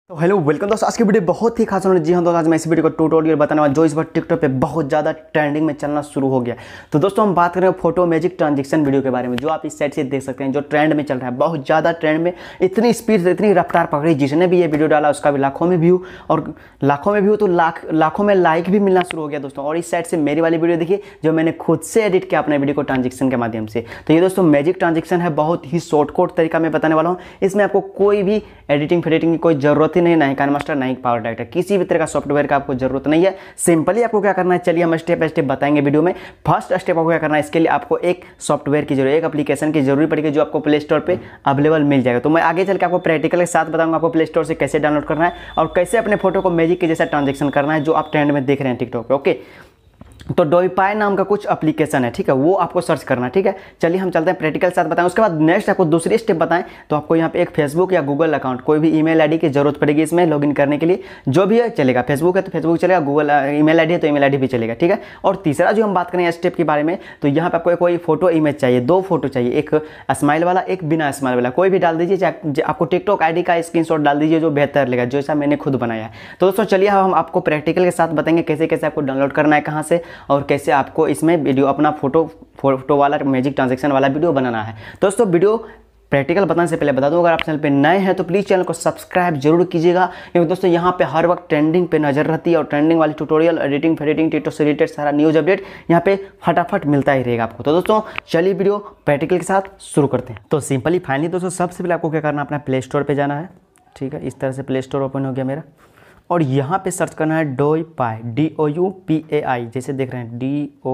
तो hello welcome दोस्तों, आज की वीडियो बहुत ही खास होने। जी हाँ दोस्तों, आज मैं इस वीडियो को ट्यूटोरियल बताने वाला जो इस बार टिकटॉक पे बहुत ज़्यादा ट्रेंडिंग में चलना शुरू हो गया। तो दोस्तों हम बात करें फोटो मैजिक ट्रांजेक्शन वीडियो के बारे में, जो आप इस साइड से देख सकते हैं, जो ट्रेंड में चल रहा है, बहुत ज़्यादा ट्रेंड में, इतनी स्पीड से इतनी रफ्तार पकड़ी, जिसने भी ये वीडियो डाला उसका भी लाखों में व्यू, और लाखों में व्यू तो लाखों में लाइक भी मिलना शुरू हो गया दोस्तों। और इस साइड से मेरी वाली वीडियो देखिए, जो मैंने खुद से एडिट किया अपने वीडियो को ट्रांजेक्शन के माध्यम से। तो ये दोस्तों मैजिक ट्रांजेक्शन है, बहुत ही शॉर्टकट तरीका मैं बताने वाला हूँ। इसमें आपको कोई भी एडिटिंग फेडिटिंग की कोई जरूरत ही नहीं, ना ही काइनमास्टर ना ही पावर डायरेक्टर, किसी भी तरह का सॉफ्टवेयर का आपको जरूरत नहीं है। सिंपली आपको क्या करना है, चलिए हम स्टेप बाय स्टेप बताएंगे वीडियो में। फर्स्ट स्टेप आपको क्या करना है, इसके लिए आपको एक सॉफ्टवेयर की जरूरत, एक एप्लीकेशन की जरूरत पड़ेगी, जो आपको प्ले स्टोर पे अवेलेबल मिल जाएगा। तो मैं आगे चल के आपको प्रैक्टिकल के साथ बताऊंगा आपको प्ले स्टोर से कैसे डाउनलोड करना है और कैसे अपने फोटो को मैजिक के जैसा ट्रांजेक्शन करना है, जो आप ट्रेंड में देख रहे हैं टिकटॉक पे। ओके, तो डोईपाई नाम का कुछ एप्लीकेशन है, ठीक है, वो आपको सर्च करना है। ठीक है, चलिए हम चलते हैं प्रैक्टिकल साथ बताएं। उसके बाद नेक्स्ट आपको दूसरी स्टेप बताएं, तो आपको यहाँ पे एक फेसबुक या गूगल अकाउंट, कोई भी ईमेल आईडी की जरूरत पड़ेगी इसमें लॉगिन करने के लिए। जो भी है चलेगा, फेसबुक है तो फेसबुक चलेगा, गूगल ईमेल आईडी है तो ईमेल आईडी भी चलेगा। ठीक है, और तीसरा जो हम बात करें स्टेप के बारे में, तो यहाँ पे आपको कोई फोटो इमेज चाहिए, दो फोटो चाहिए, एक स्माइल वाला एक बिना स्माइल वाला, कोई भी डाल दीजिए। चाहे आपको टिकटॉक आईडी का स्क्रीनशॉट डाल दीजिए, जो बेहतर लगेगा, जैसा मैंने खुद बनाया है। तो दोस्तों चलिए हम आपको प्रैक्टिकल के साथ बताएंगे कैसे कैसे आपको डाउनलोड करना है, कहाँ से, और कैसे आपको इसमें वीडियो अपना फोटो वाला मैजिक ट्रांजेक्शन वाला वीडियो बनाना है। दोस्तों वीडियो प्रैक्टिकल बताने से पहले बता दूं, अगर आप चैनल पे नए हैं तो प्लीज़ चैनल को सब्सक्राइब जरूर कीजिएगा, क्योंकि दोस्तों यहाँ पे हर वक्त ट्रेंडिंग पे नजर रहती है, और ट्रेंडिंग वाली ट्यूटोरियल, एडिटिंग फेडिटिंग, टिकटॉक से रिलेटेड सारा न्यूज़ अपडेट यहाँ पे फटाफट मिलता ही रहेगा आपको। तो दोस्तों चलिए वीडियो प्रैक्टिकल के साथ शुरू करते हैं। तो सिंपली फाइनली दोस्तों सबसे पहले आपको क्या करना है, अपना प्ले स्टोर पर जाना है। ठीक है, इस तरह से प्ले स्टोर ओपन हो गया मेरा, और यहाँ पे सर्च करना है डोईपाई, DOUPAI, जैसे देख रहे हैं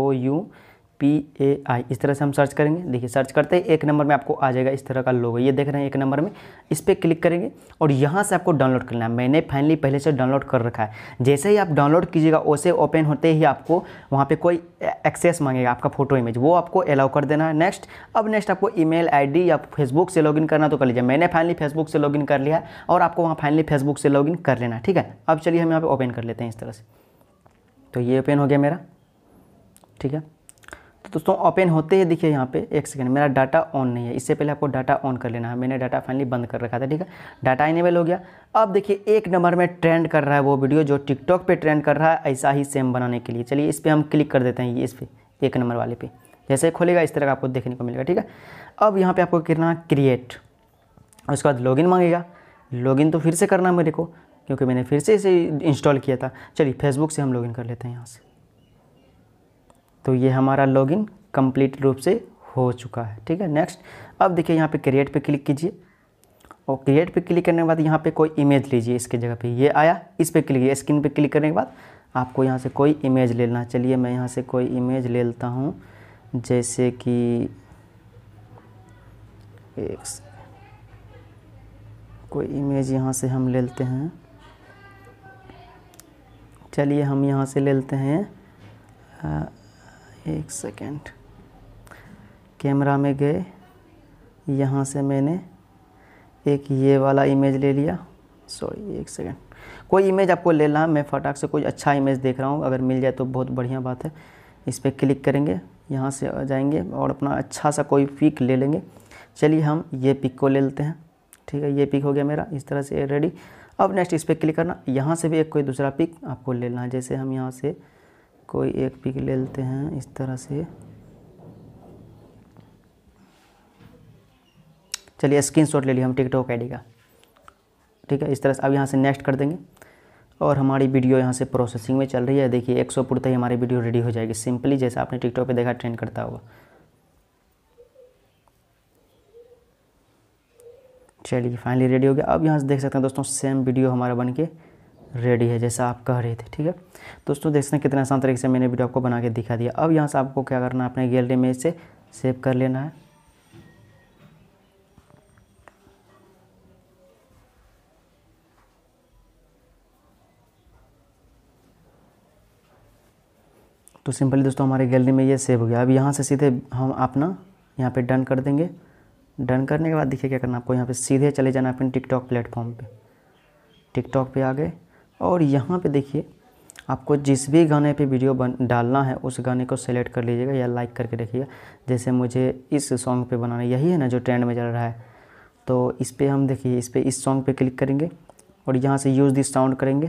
DOUPAI, इस तरह से हम सर्च करेंगे। देखिए सर्च करते ही एक नंबर में आपको आ जाएगा इस तरह का लोगो, ये देख रहे हैं एक नंबर में, इस पर क्लिक करेंगे और यहाँ से आपको डाउनलोड करना है। मैंने फाइनली पहले से डाउनलोड कर रखा है। जैसे ही आप डाउनलोड कीजिएगा, उसे ओपन होते ही आपको वहाँ पे कोई एक्सेस मांगेगा, आपका फोटो इमेज, वो आपको अलाउ कर देना है। नेक्स्ट, अब नेक्स्ट आपको ईमेल आईडी या फेसबुक से लॉगिन करना तो कर लीजिए। मैंने फाइनली फेसबुक से लॉगिन कर लिया है, और आपको वहाँ फाइनली फेसबुक से लॉगिन कर लेना है। ठीक है, अब चलिए हम यहाँ पे ओपन कर लेते हैं इस तरह से। तो ये ओपन हो गया मेरा। ठीक है, तो दोस्तों ओपन होते ही देखिए यहाँ पे एक सेकंड, मेरा डाटा ऑन नहीं है, इससे पहले आपको डाटा ऑन कर लेना है। मैंने डाटा फाइनली बंद कर रखा था। ठीक है, डाटा इनेबल हो गया। अब देखिए एक नंबर में ट्रेंड कर रहा है वो वीडियो, जो टिकटॉक पे ट्रेंड कर रहा है, ऐसा ही सेम बनाने के लिए। चलिए इस पर हम क्लिक कर देते हैं, ये इस पर एक नंबर वाले पे जैसे खोलेगा इस तरह का आपको देखने को मिलेगा। ठीक है, अब यहाँ पर आपको करना है क्रिएट, और उसके बाद लॉगिन मांगेगा। लॉगिन तो फिर से करना है मेरे को, क्योंकि मैंने फिर से इसे इंस्टॉल किया था। चलिए फेसबुक से हम लॉगिन कर लेते हैं यहाँ से। तो ये हमारा लॉगिन कंप्लीट रूप से हो चुका है। ठीक है, नेक्स्ट, अब देखिए यहाँ पे क्रिएट पे क्लिक कीजिए, और क्रिएट पे क्लिक करने के बाद यहाँ पे कोई इमेज लीजिए। इसके जगह पे ये आया, इस पे क्लिक, स्क्रीन पे क्लिक करने के बाद आपको यहाँ से कोई इमेज लेना। चलिए मैं यहाँ से कोई इमेज ले लेता हूँ, जैसे कि कोई इमेज यहाँ से हम ले लेते हैं। चलिए हम यहाँ से ले लेते हैं, एक सेकेंड, कैमरा में गए, यहाँ से मैंने एक ये वाला इमेज ले लिया। सॉरी एक सेकेंड, कोई इमेज आपको ले लेना है। मैं फटाक से कोई अच्छा इमेज देख रहा हूँ, अगर मिल जाए तो बहुत बढ़िया बात है। इस पर क्लिक करेंगे, यहाँ से आ जाएंगे और अपना अच्छा सा कोई पिक ले लेंगे। चलिए हम ये पिक को ले लेते हैं। ठीक है, ये पिक हो गया मेरा इस तरह से रेडी। अब नेक्स्ट इस पर क्लिक करना, यहाँ से भी एक कोई दूसरा पिक आपको ले लेना है। जैसे हम यहाँ से कोई एक पिक ले लेते हैं इस तरह से। चलिए स्क्रीनशॉट ले लिया हम टिकटॉक आईडी का। ठीक है, इस तरह से अब यहाँ से नेक्स्ट कर देंगे, और हमारी वीडियो यहाँ से प्रोसेसिंग में चल रही है। देखिए 100 पुरते ही हमारी वीडियो रेडी हो जाएगी, सिंपली जैसा आपने टिकटॉक पे देखा ट्रेंड करता होगा। चलिए फाइनली रेडी हो गया। अब यहाँ से देख सकते हैं दोस्तों, सेम वीडियो हमारा बन के रेडी है जैसा आप कह रहे थे। ठीक है दोस्तों, देख सकते हैं कितना आसान तरीके से मैंने वीडियो आपको बना के दिखा दिया। अब यहाँ से आपको क्या करना है, अपने गैलरी में से सेव कर लेना है। तो सिंपली दोस्तों हमारे गैलरी में ये सेव हो गया। अब यहाँ से सीधे हम अपना यहाँ पे डन कर देंगे। डन करने के बाद देखिए क्या करना, आपको यहाँ पे सीधे चले जाना अपने टिकटॉक प्लेटफॉर्म पे। टिकटॉक पे आ गए, और यहाँ पे देखिए आपको जिस भी गाने पे वीडियो डालना है, उस गाने को सेलेक्ट कर लीजिएगा या लाइक करके रखिएगा। जैसे मुझे इस सॉन्ग पे बनाना, यही है ना जो ट्रेंड में चल रहा है, तो इस पर हम देखिए, इस पर इस सॉन्ग पे क्लिक करेंगे, और यहाँ से यूज़ दिस साउंड करेंगे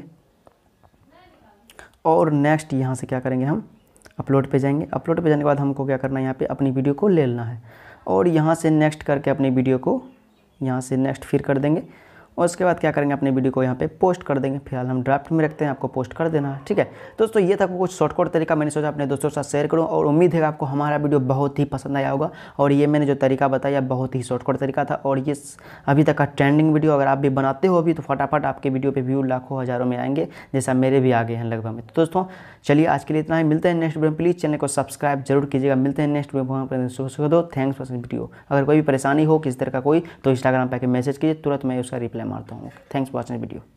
और नेक्स्ट यहाँ से क्या करेंगे, हम अपलोड पे जाएंगे। अपलोड पे जाने के बाद हमको क्या करना है, यहाँ पे अपनी वीडियो को ले लेना है और यहाँ से नेक्स्ट करके अपनी वीडियो को यहाँ से नेक्स्ट फिर कर देंगे और उसके बाद क्या करेंगे, अपने वीडियो को यहाँ पे पोस्ट कर देंगे। फिलहाल हम ड्राफ्ट में रखते हैं, आपको पोस्ट कर देना है, ठीक है दोस्तों। ये था कुछ शॉर्टकट तरीका, मैंने सोचा अपने दोस्तों के साथ शेयर करूँ और उम्मीद है कि आपको हमारा वीडियो बहुत ही पसंद आया होगा। और ये मैंने जो तरीका बताया बहुत ही शॉर्टकट तरीका था और ये अभी तक का ट्रेंडिंग वीडियो, अगर आप भी बनाते हो अभी तो फटाफट आपके वीडियो पर व्यू लाखों हज़ारों में आएंगे, जैसा मेरे भी आगे हैं लगभग में। तो दोस्तों चलिए आज के लिए इतना ही, मिलते हैं नेक्स्ट वीडियो में। प्लीज़ चैनल को सब्सक्राइब जरूर कीजिएगा। मिलते हैं नेक्स्ट वीडियो में। Thanks for video. अगर कोई भी परेशानी हो किसी तरह का कोई तो इंस्टाग्राम पे आके मैसेज कीजिए, तुरंत मैं उसका रिप्लाई मारता हूँ। Thanks for watching video.